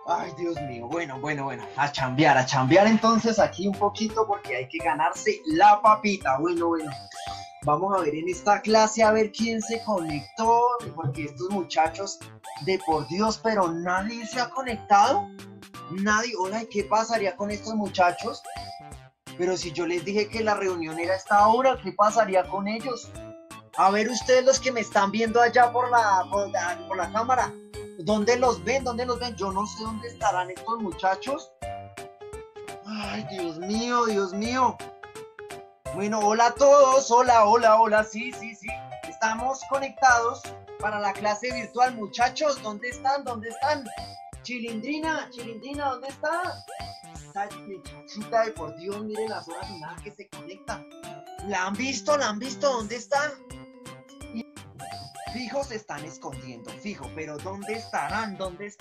Ay, Dios mío, bueno, a chambear entonces aquí un poquito porque hay que ganarse la papita, bueno, vamos a ver en esta clase a ver quién se conectó, porque estos muchachos, de por Dios, pero nadie se ha conectado, nadie, hola, ¿y qué pasaría con estos muchachos? Pero si yo les dije que la reunión era a esta hora, ¿qué pasaría con ellos? A ver ustedes los que me están viendo allá por la cámara, ¿dónde los ven? ¿Dónde los ven? Yo no sé dónde estarán estos muchachos. Ay, Dios mío, Dios mío. Bueno, hola a todos, hola, sí. Estamos conectados para la clase virtual. Muchachos, ¿dónde están? ¿Dónde están? Chilindrina, ¿dónde está? Esta muchachita de por Dios, miren las horas y nada que se conecta. ¿La han visto? ¿Dónde está? Fijo se están escondiendo, fijo, pero ¿dónde estarán?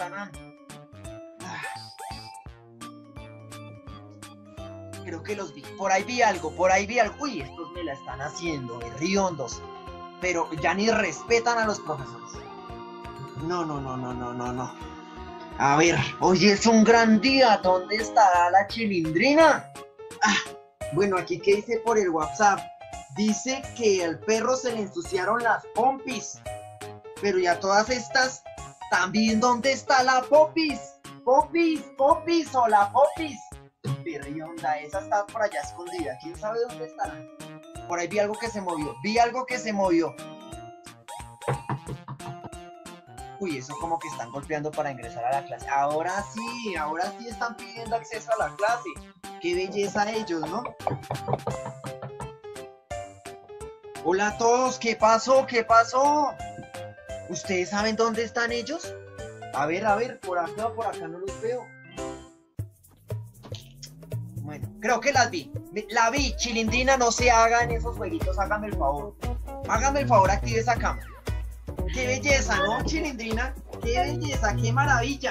Creo que los vi, por ahí vi algo, uy, estos me la están haciendo, riondos, pero ya ni respetan a los profesores. No. A ver, hoy es un gran día, ¿dónde estará la Chilindrina? Bueno, aquí que dice por el WhatsApp, dice que al perro se le ensuciaron las pompis, pero ya todas estas, también ¿dónde está la Popis? Popis, o la Popis. Perrionda, esa está por allá escondida, ¿quién sabe dónde estará? Por ahí vi algo que se movió. Uy, eso como que están golpeando para ingresar a la clase. Ahora sí están pidiendo acceso a la clase. Qué belleza ellos, ¿no? Hola a todos, ¿qué pasó? ¿Ustedes saben dónde están ellos? A ver, por acá no los veo. Bueno, creo que la vi, Chilindrina, no se hagan esos jueguitos, hágame el favor, active esa cámara. Qué belleza, ¿no, Chilindrina? Qué belleza, qué maravilla.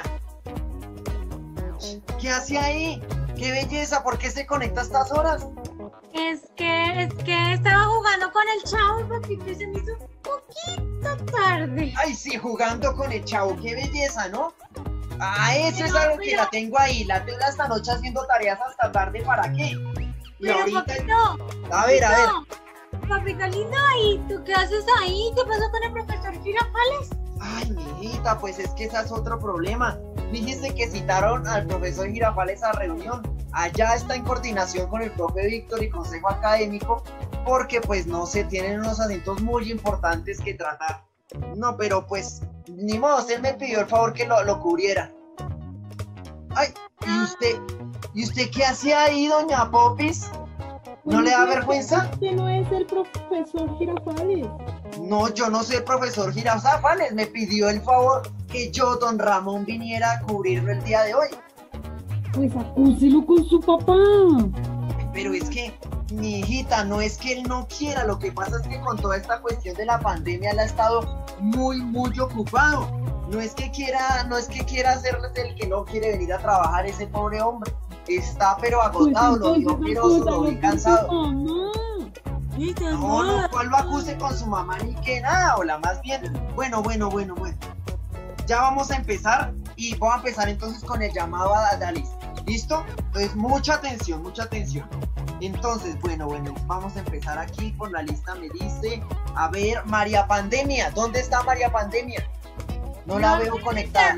¿Qué hace ahí? Qué belleza, ¿por qué se conecta a estas horas? Es que estaba jugando con el chavo, papito, y se me hizo un poquito tarde. Ay, sí, jugando con el chavo, qué belleza, ¿no? Eso es algo que la tengo ahí, la tengo esta noche haciendo tareas hasta tarde, ¿para qué? Y pero ahorita... papito, A ver. Papito lindo, ¿y tú qué haces ahí? ¿Qué pasó con el profesor Girafales? Ay, mijita, pues es que ese es otro problema. Fíjese que citaron al profesor Girafales a reunión. Allá está en coordinación con el profe Víctor y consejo académico, porque pues no se tienen unos asuntos muy importantes que tratar. No, pero pues, ni modo, él me pidió el favor que lo cubriera. Ay, ¿y usted qué hacía ahí, doña Popis? ¿No le da vergüenza? Usted no es el profesor Girafales. No, yo no soy el profesor Girafales, me pidió el favor que yo, don Ramón, viniera a cubrirlo el día de hoy. Pues acúselo con su papá. Pero es que, mi hijita, no es que él no quiera, lo que pasa es que con toda esta cuestión de la pandemia él ha estado muy ocupado. No es que quiera hacerles el que no quiere venir a trabajar ese pobre hombre. Está pero agotado, lo vi ojeroso, lo vi cansado. No, ¿cuál lo acuse con su mamá ni que nada? Hola, más bien. Bueno. Ya vamos a empezar y voy a empezar entonces con el llamado a la lista. ¿Listo? Entonces, mucha atención. Entonces, bueno, vamos a empezar aquí por la lista. Me dice, a ver, María Pandemia. ¿Dónde está María Pandemia? No la veo conectada.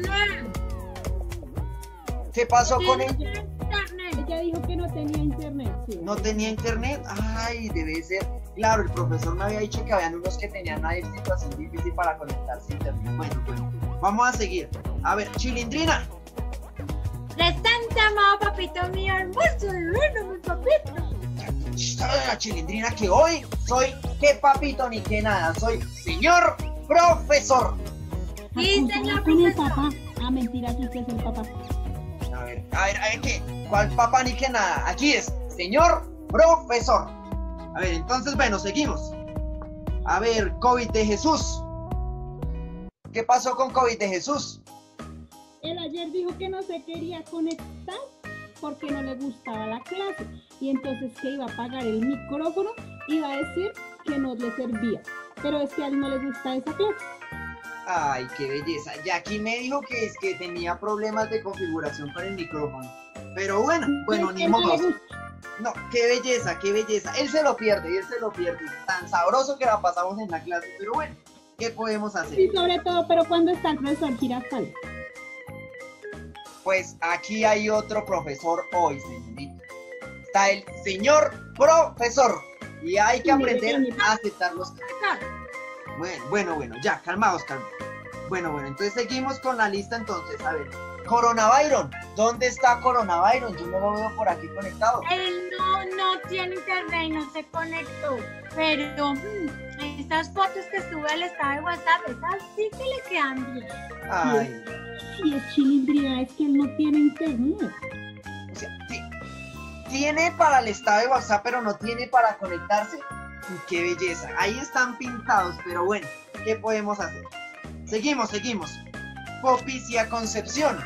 ¿Qué pasó con ella? Ella dijo que no tenía internet. Sí. ¿No tenía internet? Ay, debe ser. Claro, el profesor me había dicho que habían unos que tenían una situación difícil para conectarse a internet. Bueno, vamos a seguir. A ver, Chilindrina. Presente, amado papito mío, hermoso, divino, mi papito. La Chilindrina, que hoy soy qué papito ni qué nada, soy señor profesor. Sí, señor Con el profesor. papá. Mentira, que usted es el papá. A ver, ¿qué? ¿Cuál papá ni qué nada? Aquí es señor profesor. A ver, entonces, bueno, seguimos. A ver, COVID de Jesús. ¿Qué pasó con COVID de Jesús? Él ayer dijo que no se quería conectar porque no le gustaba la clase. Y entonces que iba a apagar el micrófono, iba a decir que no le servía. Pero es que a él no le gusta esa clase. Ay, qué belleza. Y aquí me dijo que es que tenía problemas de configuración con el micrófono. Pero bueno, ni modo. No, qué belleza, qué belleza. Él se lo pierde, él se lo pierde. Tan sabroso que la pasamos en la clase, pero bueno, ¿qué podemos hacer? Y sobre todo, pero ¿cuándo está el profesor Girafales? Pues aquí hay otro profesor hoy, señorita. Está el señor profesor. Y hay que aprender a aceptar los cambios. Bueno, ya, calmaos. Bueno, entonces seguimos con la lista entonces, a ver. Coronavirus, ¿dónde está Coronavirus? Yo no lo veo por aquí conectado. Él no tiene internet y no se conectó, pero estas fotos que sube al estado de WhatsApp, esas sí que le quedan bien. Ay. Si es Chilindrina, es que él no tiene internet. O sea, tiene para el estado de WhatsApp, pero no tiene para conectarse. ¡Qué belleza! Ahí están pintados, pero bueno, ¿qué podemos hacer? Seguimos. Popicia Concepción.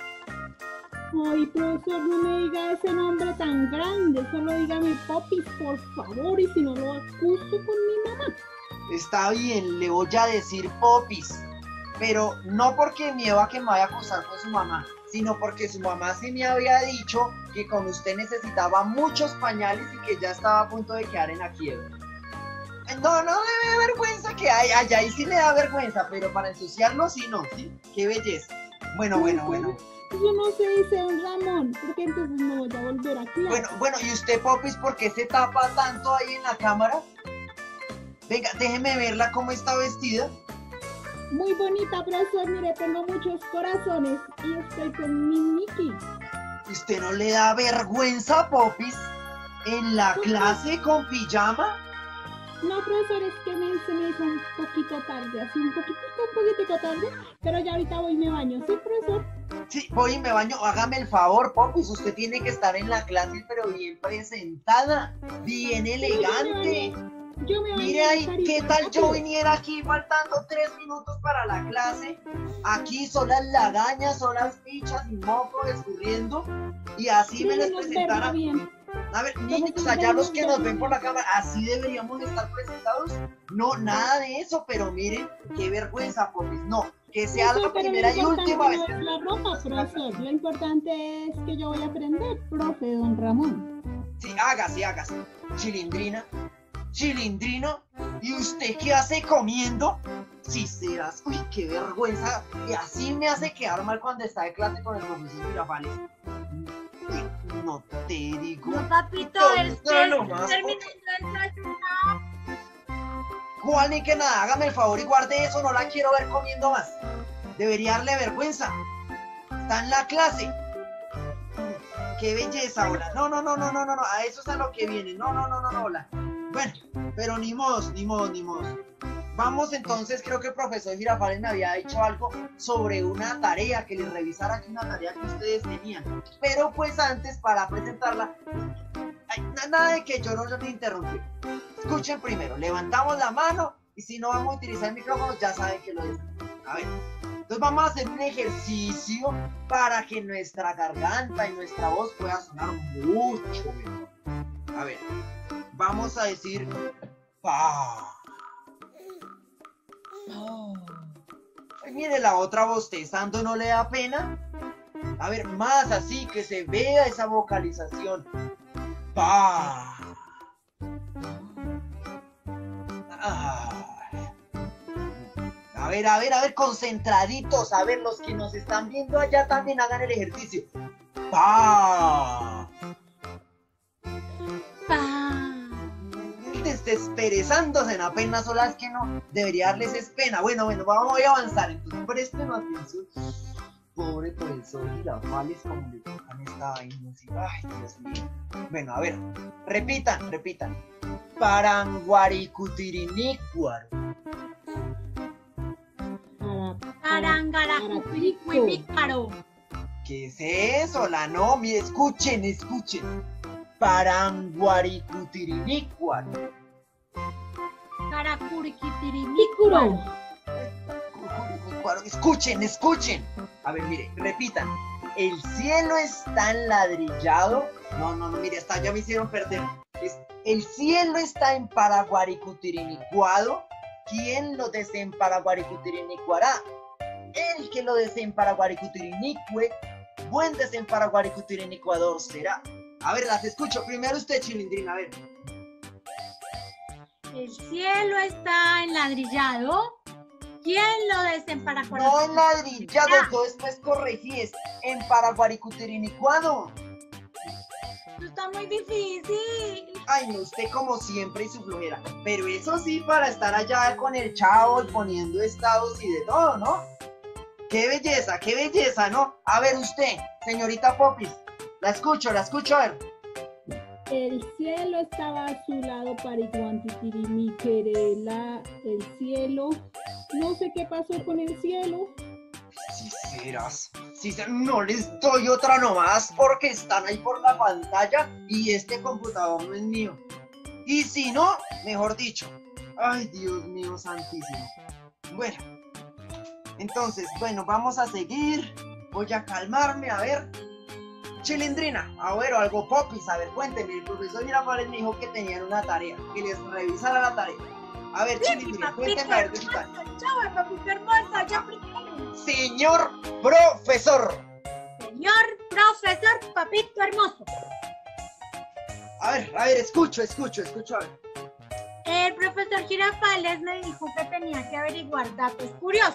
Ay, profesor, no me diga ese nombre tan grande, solo dígame Popis, por favor, y si no lo acuso con mi mamá. Está bien, le voy a decir Popis, pero no porque miedo a que me vaya a acusar con su mamá, sino porque su mamá sí me había dicho que con usted necesitaba muchos pañales y que ya estaba a punto de quedar en la quiebra. No le da vergüenza que hay, allá ahí sí le da vergüenza, pero para ensuciarlo sí no, ¿sí? Qué belleza. Bueno. Yo no sé, dice don Ramón, porque entonces no voy a volver a clase. Bueno, ¿y usted, Popis, por qué se tapa tanto ahí en la cámara? Venga, déjeme verla cómo está vestida. Muy bonita, profesor, mire, tengo muchos corazones y estoy con mi Mickey. ¿Usted no le da vergüenza, Popis, en la clase con pijama? No, profesor, es que se me hizo un poquito tarde, así un poquitico tarde, pero ya ahorita voy y me baño, ¿sí, profesor? Sí, voy y me baño, hágame el favor, Popis, usted tiene que estar en la clase, pero bien presentada, bien elegante. Yo me baño. Mire ahí, ¿qué tal yo viniera aquí faltando 3 minutos para la clase? Aquí son las lagañas, son las fichas y moco escurriendo, y así me les presentara. A ver, niños, allá los que nos ven por la cámara, ¿así deberíamos estar presentados? No, nada de eso, pero miren, qué vergüenza, Popis. No, que sea la primera y última vez. No es la ropa, profesor. Lo importante es que yo voy a aprender, profe, don Ramón. Sí, hágase. Chilindrina, ¿y usted qué hace comiendo? Si serás, uy, qué vergüenza. Y así me hace quedar mal cuando está de clase con el profesor Girafales. No te digo. No, papito, él terminando el desayuno. ¿Cuál ni que nada? Hágame el favor y guarde eso, no la quiero ver comiendo más. Debería darle vergüenza. Está en la clase. Qué belleza, hola. No, a eso es a lo que viene. No, hola. Bueno, pero ni modos. Vamos entonces, creo que el profesor Girafales me había dicho algo sobre una tarea, que les revisara aquí una tarea que ustedes tenían. Pero pues antes, para presentarla, nada de que yo no los interrumpí. Escuchen primero, levantamos la mano y si no vamos a utilizar el micrófono, ya saben que lo dicen. A ver, entonces vamos a hacer un ejercicio para que nuestra garganta y nuestra voz pueda sonar mucho mejor. A ver, vamos a decir pa. Ay, mire, la otra bostezando, ¿no le da pena? A ver, más así, que se vea esa vocalización. Pa. A ver, concentraditos. A ver, los que nos están viendo allá también hagan el ejercicio. Pa. Desperezándose en apenas solas que no debería darles es pena. Bueno, vamos a avanzar. Entonces presten atención. Pobre profesor Girafales, como le tocan esta vaina. Ay, Dios mío. Bueno, a ver, repitan. Paranguaricutirimícuaro. Parangaracuicaro. ¿Qué es eso? La no, mire, escuchen. Paranguaricutirimícuaro. Caracuriquitirimícuaro. Escuchen. A ver, mire, repitan. El cielo está enladrillado. No, mire, hasta ya me hicieron perder. El cielo está en Paraguaricutirimícuaro. ¿quién lo desemparaguaricutiriniguará? El que lo desemparaguaricutirinicue, buen desemparaguaricutiriniguador será. A ver, las escucho. Primero usted, Chilindrina, a ver. El cielo está enladrillado. ¿Quién lo desemparaguará? No enladrillado, todo esto es corregir, es emparaguaricutiriniguado. Esto está muy difícil. Ay, no, usted como siempre y su flojera. Pero eso sí, para estar allá con el chavo y poniendo estados y de todo, ¿no? Qué belleza, ¿no? A ver usted, señorita Popis, la escucho, a ver. El cielo estaba azulado para Iguantitirinquerela, el cielo. No sé qué pasó con el cielo. Si no les doy otra nomás porque están ahí por la pantalla y este computador no es mío. Y si no, mejor dicho. Ay, Dios mío santísimo. Bueno, entonces, vamos a seguir. Voy a calmarme, a ver. Chilindrina, a ver, o algo Popis, a ver, cuénteme. El profesor Girafales me dijo que tenían una tarea, que les revisara la tarea. A ver, Chilindrina, cuénteme a ver de su tarea. Chau, papito hermoso, ya apliqué. Señor profesor. Señor profesor, papito hermoso. A ver, escucho, a ver. El profesor Girafales me dijo que tenía que averiguar datos curiosos.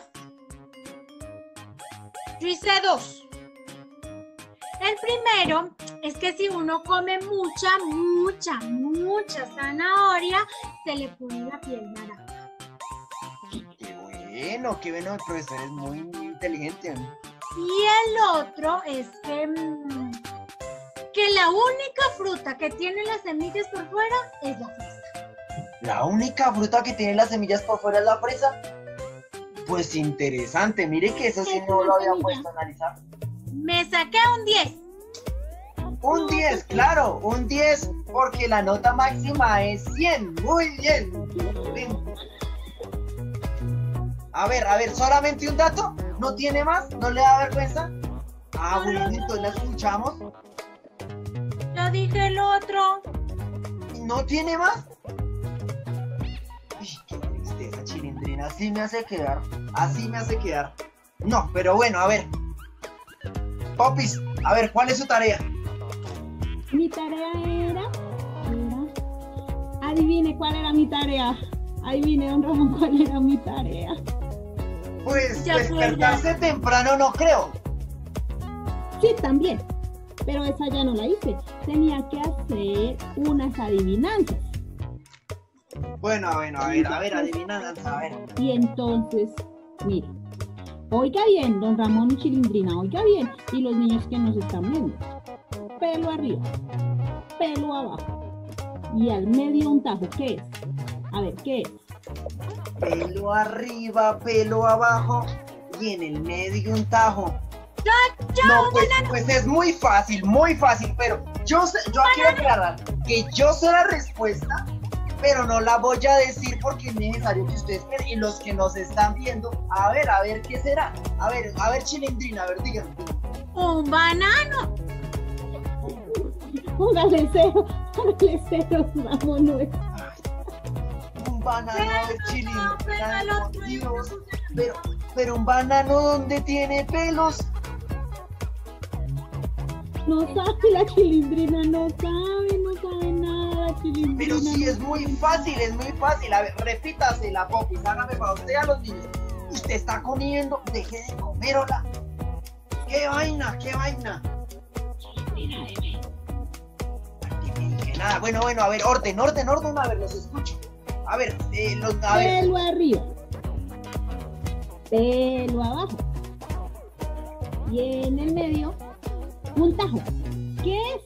Yo hice 2. El primero es que si uno come mucha zanahoria, se le pone la piel naranja. Qué bueno, el profesor es muy inteligente. Y el otro es que la única fruta que tiene las semillas por fuera es la fresa. ¿La única fruta que tiene las semillas por fuera es la fresa? Pues interesante, mire que eso sí no lo había puesto a analizar. Me saqué un 10. Un 10, claro, un 10, porque la nota máxima es 100. Muy bien. A ver, solamente un dato. ¿No tiene más? ¿No le da vergüenza? Ah, bueno, entonces la escuchamos. Yo dije el otro. ¿No tiene más? Uy, qué tristeza, Chilindrina. Así me hace quedar. No, pero bueno, a ver. Popis, a ver, ¿cuál es su tarea? Mi tarea era... Adivine cuál era mi tarea. Adivine, don Ramón, cuál era mi tarea. Pues despertarse temprano no creo. Sí, también. Pero esa ya no la hice. Tenía que hacer unas adivinanzas. Bueno, a ver, adivinanzas, a ver. Y entonces, mire, oiga bien, don Ramón y Chilindrina, oiga bien. Y los niños que nos están viendo. Pelo arriba, pelo abajo. Y al medio un tajo, ¿qué es? A ver, ¿qué es? Pelo arriba, pelo abajo y en el medio un tajo. No, pues es muy fácil, pero yo quiero aclarar que yo sé la respuesta, pero no la voy a decir porque es necesario que ustedes vean y los que nos están viendo, a ver qué será. A ver, Chilindrina, a ver, díganme. Un banano. Póngale cero, Ramón, no es. Un banano de Chilindrina, por Dios. Pero un banano donde tiene pelos. No sabe la Chilindrina, no sabe nada, Chilindrina. Pero sí, es muy fácil. A ver, repítasela, Popis, hágame para usted a los niños. Usted está comiendo, deje de comer, hola. ¡Qué vaina! Chilindrina, debe. Nada, bueno, a ver, orden, a ver, los escucho. A ver, Pelo arriba, pelo abajo. Y en el medio, un tajo. ¿Qué es?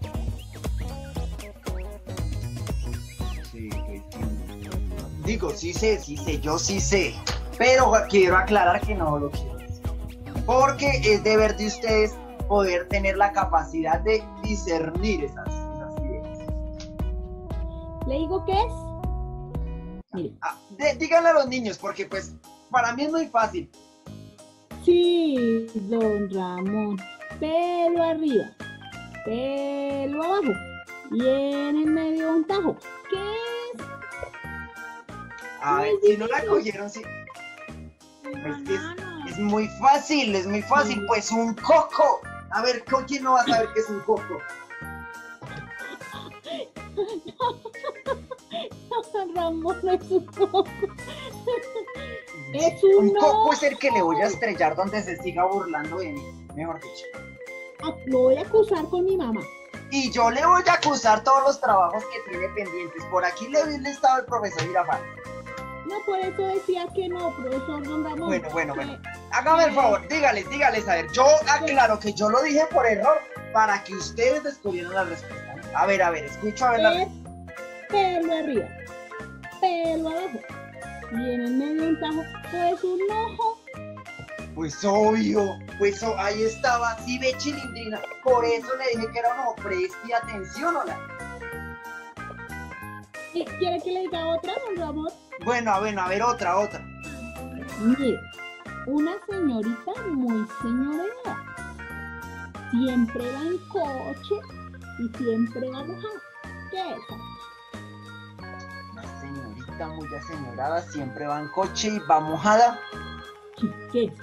Sí. Digo, sí sé, yo sí sé. Pero quiero aclarar que no lo quiero decir. Porque es deber de ustedes poder tener la capacidad de discernir esas ideas. ¿Le digo qué es? Mire. Díganle a los niños, porque pues para mí es muy fácil. Sí, don Ramón. Pelo arriba, pelo abajo y en el medio un tajo. ¿Qué es? A ver, si no la cogieron, sí. Es muy fácil, es muy fácil. Pues un coco. A ver, ¿quién no va a saber qué es un coco? No, Ramón, no es un coco. Es un coco es el que le voy a estrellar donde se siga burlando de mí, mejor dicho. Lo voy a acusar con mi mamá. Y yo le voy a acusar todos los trabajos que tiene pendientes. Por aquí le vi listado el profesor Girafales. No, por eso decía que no, profesor Don Ramón. Bueno. Hágame el favor, dígales, a ver. Yo aclaro que yo lo dije por error para que ustedes descubrieran la respuesta. A ver, escucho a ver la respuesta. Pelo arriba, pelo abajo. Y en el medio un tajo, pues un ojo. Pues obvio, ahí estaba, sí ve, Chilindrina. Por eso le dije que era un ojo. Preste atención, hola. ¿Quiere que le diga otra, Don Ramón? Bueno, a ver, otra. Mire, una señorita muy señorera. Siempre va en coche y siempre va mojada. ¿Qué es eso? Una señorita muy aseñorada, siempre va en coche y va mojada. ¿Qué es?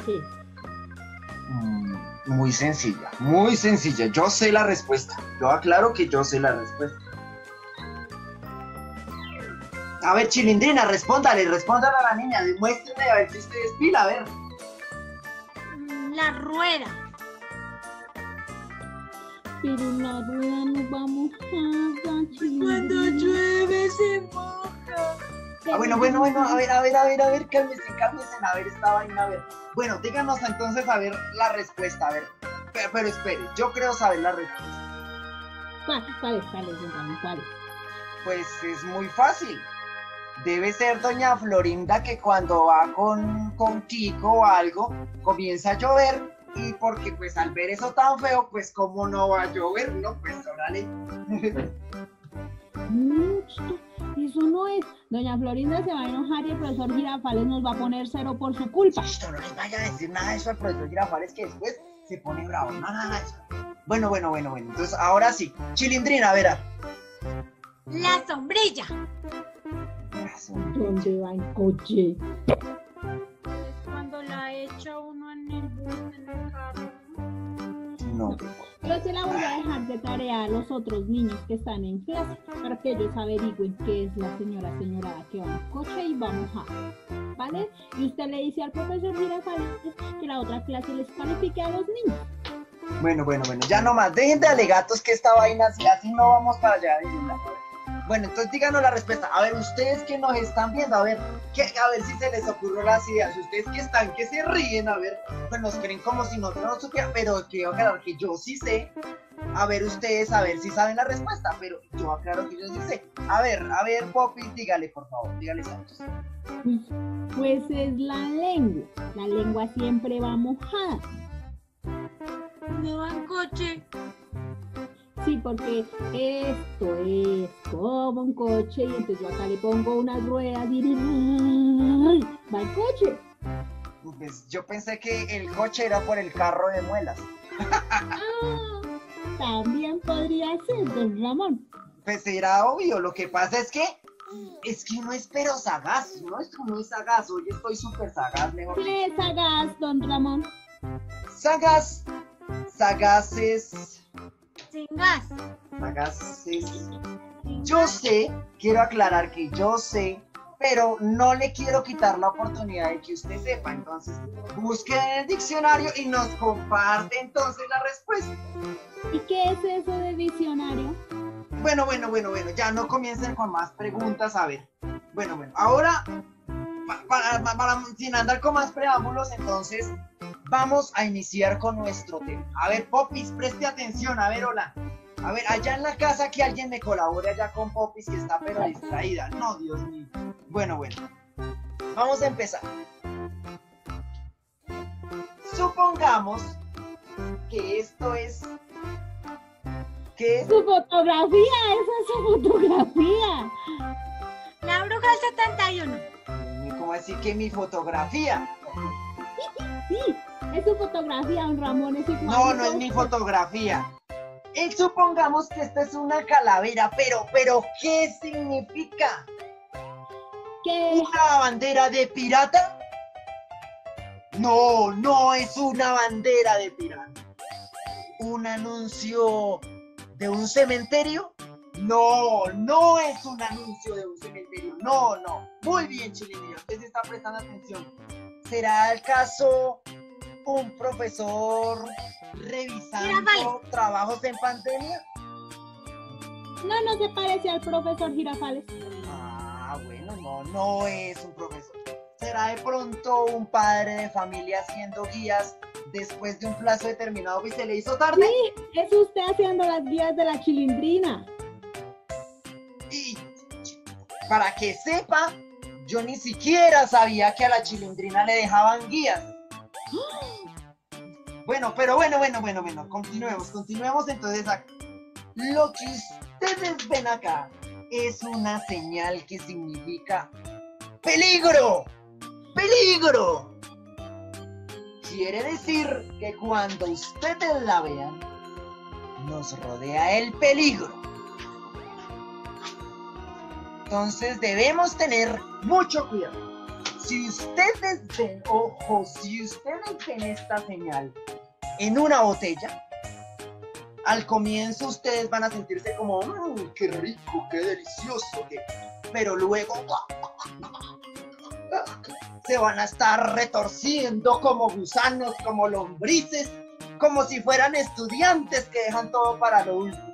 Muy sencilla. Yo sé la respuesta. Yo aclaro que yo sé la respuesta. A ver, Chilindrina, respóndale a la niña. Demuéstrele a ver si usted es pila, a ver. La rueda. Pero la rueda no va mojada, Chilindrina. Cuando llueve se moja. Bueno, a ver, cálmese, a ver esta vaina, a ver. Bueno, díganos entonces, a ver, la respuesta, a ver. Pero espere, yo creo saber la respuesta. ¿Cuál es? Pues es muy fácil. Debe ser doña Florinda que cuando va con Kiko o algo, comienza a llover y porque pues al ver eso tan feo, pues cómo no va a llover, ¿no? Pues órale. Eso no es. Doña Florinda se va a enojar y el profesor Girafales nos va a poner 0 por su culpa. Listo, no les vaya a decir nada de eso al profesor Girafales que después se pone bravo. Nada de eso. Bueno. Entonces ahora sí. Chilindrina, a ver. La sombrilla. ¿Dónde va en coche? Es cuando la echa uno en el bus, en el carro. No. Yo se la voy a dejar de tarea a los otros niños que están en clase para que ellos averigüen qué es la señorada que va en coche y va mojada, ¿vale? Y usted le dice al profesor Girafales que la otra clase les califique a los niños. Bueno, ya nomás, dejen de alegatos que esta vaina así no vamos para allá. Bueno, entonces díganos la respuesta. A ver, ustedes que nos están viendo, a ver si se les ocurrió las ideas. Ustedes que se ríen, a ver, pues nos creen como si nosotros no supieran, pero quiero aclarar que yo sí sé. A ver, ustedes, a ver si saben la respuesta, pero yo aclaro que yo sí sé. A ver, Poppy, dígale, por favor, dígale, Santos. Pues es la lengua. La lengua siempre va mojada. No va en coche. Sí, porque esto es como un coche y entonces yo acá le pongo unas ruedas y va el coche. Pues yo pensé que el coche era por el carro de muelas. También podría ser, don Ramón. Pues era obvio, lo que pasa es que uno es pero sagaz, uno es sagaz, hoy estoy súper sagaz, mejor. ¿Qué es sagaz, don Ramón? Sagaz es... Sin gas. Sagaz es... Yo sé, quiero aclarar que yo sé, pero no le quiero quitar la oportunidad de que usted sepa, entonces busque en el diccionario y nos comparte entonces la respuesta. ¿Y qué es eso de diccionario? Bueno, ya no comiencen con más preguntas, a ver. Bueno, ahora, sin andar con más preámbulos, entonces, vamos a iniciar con nuestro tema. A ver, Popis, preste atención, a ver, hola. A ver, allá en la casa que alguien me colabore allá con Popis, que está pero distraída. No, Dios mío. Bueno, vamos a empezar. Supongamos que esto es... ¿Qué es? Su fotografía, esa es su fotografía. La bruja del 71. ¿Cómo así que mi fotografía? Sí, es su fotografía, don Ramón. Es igual. No es mi fotografía. Y supongamos que esta es una calavera, pero ¿qué significa? ¿Qué? ¿Una bandera de pirata? No, no es una bandera de pirata. ¿Un anuncio de un cementerio? No, no es un anuncio de un cementerio. No, no. Muy bien, Chilindrina, usted se está prestando atención. ¿Será el caso un profesor revisando trabajos en pandemia? No, no se parece al profesor Girafales. Ah, bueno, no es un profesor. ¿Será de pronto un padre de familia haciendo guías después de un plazo determinado y se le hizo tarde? Sí, es usted haciendo las guías de la Chilindrina. Y para que sepa, yo ni siquiera sabía que a la Chilindrina le dejaban guías. Bueno, pero bueno, continuemos entonces acá. Lo que ustedes ven acá es una señal que significa ¡peligro! ¡Peligro! Quiere decir que cuando ustedes la vean, nos rodea el peligro. Entonces debemos tener mucho cuidado. Si ustedes ven, ojo, si ustedes ven esta señal en una botella, al comienzo ustedes van a sentirse como qué rico, qué delicioso, pero luego se van a estar retorciendo como gusanos, como lombrices, como si fueran estudiantes que dejan todo para lo último.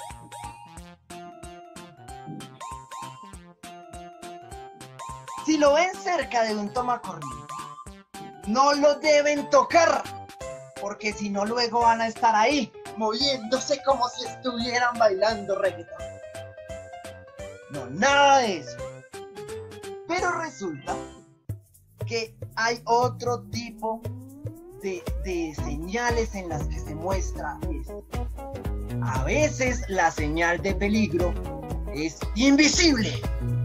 Si lo ven cerca de un tomacorriente, no lo deben tocar, porque si no luego van a estar ahí, moviéndose como si estuvieran bailando reggaetón. No, nada de eso. Pero resulta que hay otro tipo de señales en las que se muestra esto. A veces la señal de peligro es invisible.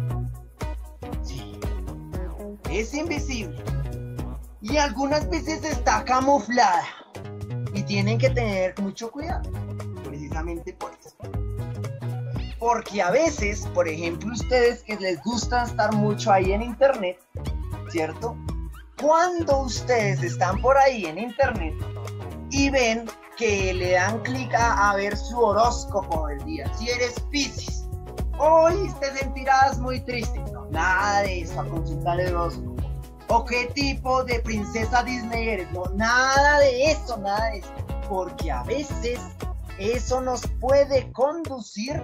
Sí, es invisible. Y algunas veces está camuflada. Y tienen que tener mucho cuidado, precisamente por eso. Porque a veces, por ejemplo, ustedes que les gusta estar mucho ahí en internet, ¿cierto? Cuando ustedes están por ahí en internet y ven que le dan clic a ver su horóscopo del día, si eres Piscis, hoy te sentirás muy triste. No, nada de eso, a consultar el horóscopo. ¿O qué tipo de princesa Disney eres? No, nada de eso, porque a veces eso nos puede conducir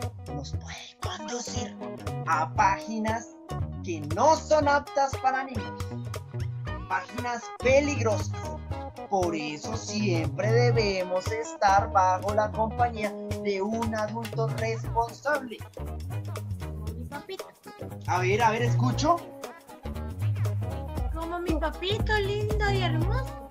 a páginas que no son aptas para niños, páginas peligrosas. Por eso siempre debemos estar bajo la compañía de un adulto responsable. Mi papito. A ver, escucho. Como mi papito lindo y hermoso.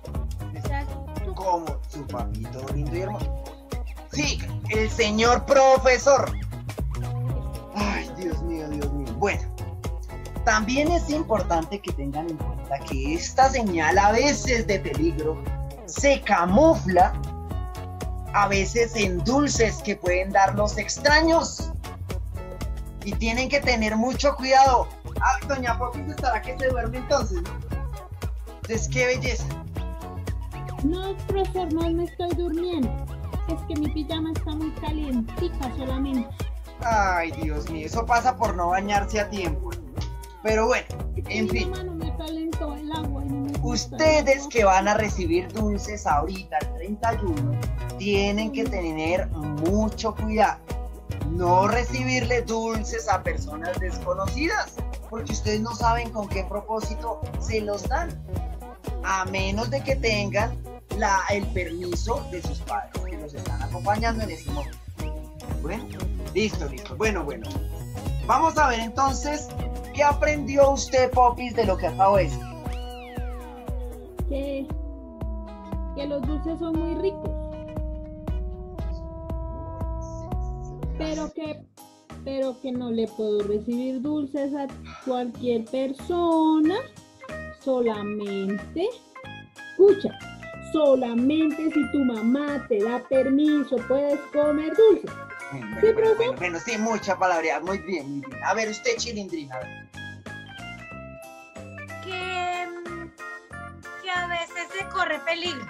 Como su papito lindo y hermoso. Sí, el señor profesor. Ay, Dios mío. Bueno, también es importante que tengan en cuenta que esta señal a veces de peligro se camufla a veces en dulces que pueden dar los extraños. Y tienen que tener mucho cuidado. Ah, doña Popis estará que se duerme entonces, ¿no? Entonces, qué belleza. No, profesor, no me estoy durmiendo. Es que mi pijama está muy calientica solamente. Ay, Dios mío, eso pasa por no bañarse a tiempo. Pero bueno, en fin. Mi mamá no me calentó el agua y no me gusta Ustedes el agua. que van a recibir dulces ahorita, el 31, tienen que tener mucho cuidado. No recibirle dulces a personas desconocidas, porque ustedes no saben con qué propósito se los dan. A menos de que tengan el permiso de sus padres que los están acompañando en ese momento. Bueno, listo. Bueno. Vamos a ver entonces qué aprendió usted, Popis, de lo que acabo de decir. Que los dulces son muy ricos. Pero que no le puedo recibir dulces a cualquier persona. Solamente si tu mamá te da permiso puedes comer dulces. Bueno, sí, mucha palabra. Muy bien. A ver, usted, Chilindrina. se corre peligro.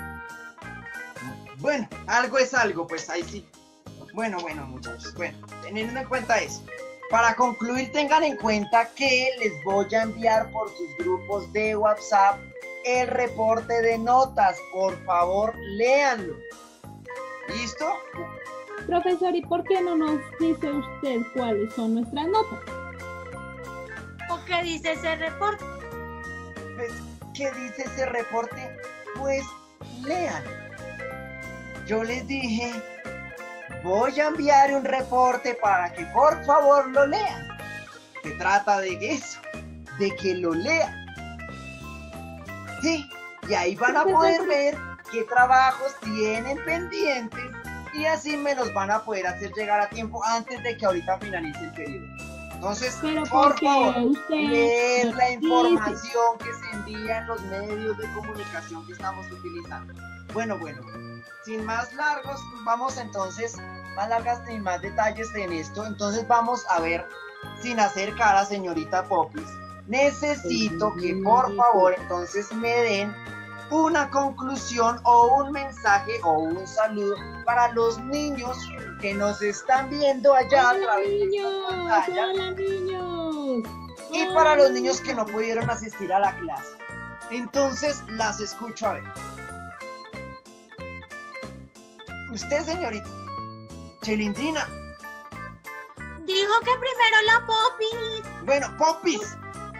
Bueno, algo es algo, pues ahí sí. Bueno, muchachos, bueno, teniendo en cuenta eso. Para concluir, tengan en cuenta que les voy a enviar por sus grupos de WhatsApp el reporte de notas. Por favor, léanlo. ¿Listo? Profesor, ¿y por qué no nos dice usted cuáles son nuestras notas? ¿O qué dice ese reporte? Pues, ¿qué dice ese reporte? Pues, lean. Yo les dije, voy a enviar un reporte para que por favor lo lean. Se trata de eso, de que lo lean. Sí, y ahí van a poder ver qué trabajos tienen pendientes y así me los van a poder hacer llegar a tiempo antes de que ahorita finalice el periodo. Entonces, Pero por porque favor, usted leer nos la dice. información que se envía en los medios de comunicación que estamos utilizando. Bueno, sin más largos, vamos entonces, más largas y más detalles en esto, entonces vamos a ver, sin hacer cara, señorita Popis, necesito que por favor entonces me den una conclusión o un mensaje o un saludo para los niños que nos están viendo allá a ¡Hola, través de niños! esta pantalla ¡Hola, niños! y para los niños que no pudieron asistir a la clase. Entonces las escucho a ver. Usted, señorita Chilindrina. Dijo que primero la Popis. Bueno, Popis.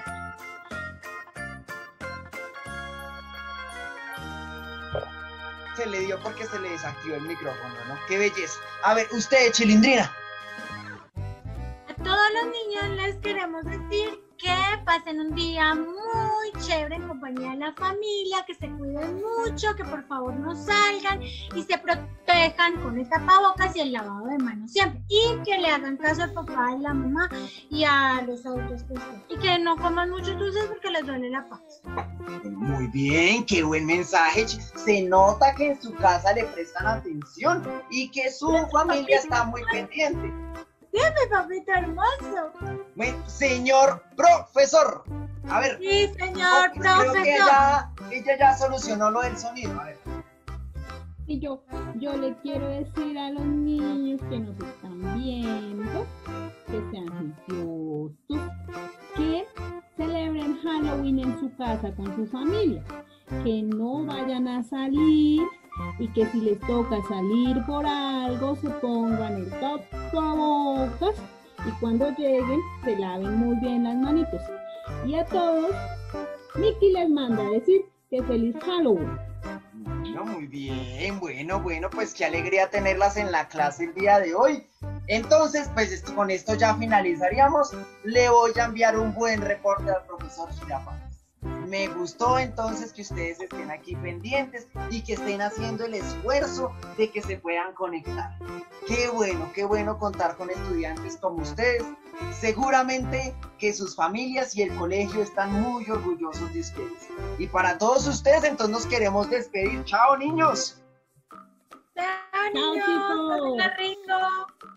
Se le dio porque se le desactivó el micrófono, ¿no? ¡Qué belleza! A ver, usted, Chilindrina. A todos los niños les queremos decir que pasen un día muy chévere en compañía de la familia, que se cuiden mucho, que por favor no salgan y se protejan con el tapabocas y el lavado de manos siempre. Y que le hagan caso al papá, a la mamá y a los adultos que estén. Y que no coman mucho dulces porque les duele la panza. Muy bien, qué buen mensaje. Se nota que en su casa le prestan atención y que su familia está muy pendiente. Sí, mi papito hermoso. Bueno, señor profesor. A ver. Sí, señor Popis, creo que profesor. ella ya solucionó lo del sonido. A ver. Y yo le quiero decir a los niños que nos están viendo que sean juiciosos, que celebren Halloween en su casa con su familia, que no vayan a salir y que si les toca salir por algo se pongan el tapabocas y cuando lleguen se laven muy bien las manitos. Y a todos, Miki les manda a decir que feliz Halloween. Bueno, muy bien, bueno, pues qué alegría tenerlas en la clase el día de hoy. Entonces, pues con esto ya finalizaríamos. Le voy a enviar un buen reporte al profesor Girafales. Me gustó entonces que ustedes estén aquí pendientes y que estén haciendo el esfuerzo de que se puedan conectar. Qué bueno contar con estudiantes como ustedes. Seguramente que sus familias y el colegio están muy orgullosos de ustedes. Y para todos ustedes, entonces nos queremos despedir. ¡Chao, niños! Chao, niños. chicos. Pásenla rico.